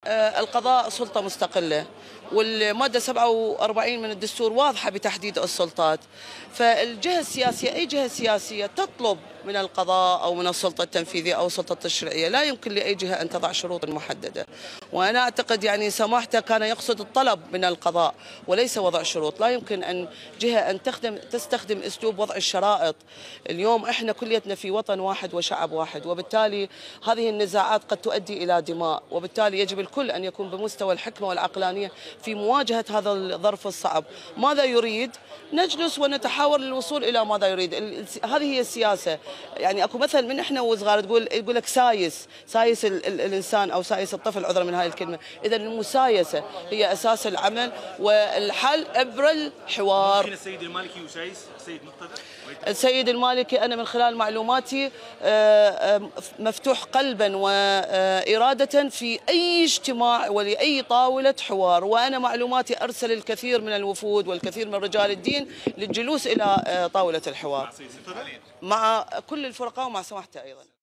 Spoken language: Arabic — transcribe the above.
القضاء سلطة مستقلة، والمادة 47 من الدستور واضحة بتحديد السلطات. فالجهة السياسية، أي جهة سياسية تطلب من القضاء أو من السلطة التنفيذية أو السلطة التشريعية، لا يمكن لأي جهة أن تضع شروط محددة. وأنا أعتقد يعني سماحته كان يقصد الطلب من القضاء وليس وضع شروط. لا يمكن أن جهة أن تستخدم أسلوب وضع الشرائط. اليوم إحنا كليتنا في وطن واحد وشعب واحد، وبالتالي هذه النزاعات قد تؤدي إلى دماء، وبالتالي يجب الكل أن يكون بمستوى الحكمة والعقلانية في مواجهة هذا الظرف الصعب. ماذا يريد؟ نجلس ونتحاور للوصول إلى ماذا يريد. هذه هي السياسة. يعني اكو مثل من احنا وصغار يقول لك سايس الانسان او سايس الطفل، عذرا من هاي الكلمه. اذا المسايسه هي اساس العمل والحل عبر الحوار. ممكن السيد المالكي وسايس السيد مقتدى؟ السيد المالكي انا من خلال معلوماتي مفتوح قلبا واراده في اي اجتماع ولاي طاوله حوار، وانا معلوماتي ارسل الكثير من الوفود والكثير من رجال الدين للجلوس الى طاوله الحوار مع كل الفرقاء ومع سماحته أيضا.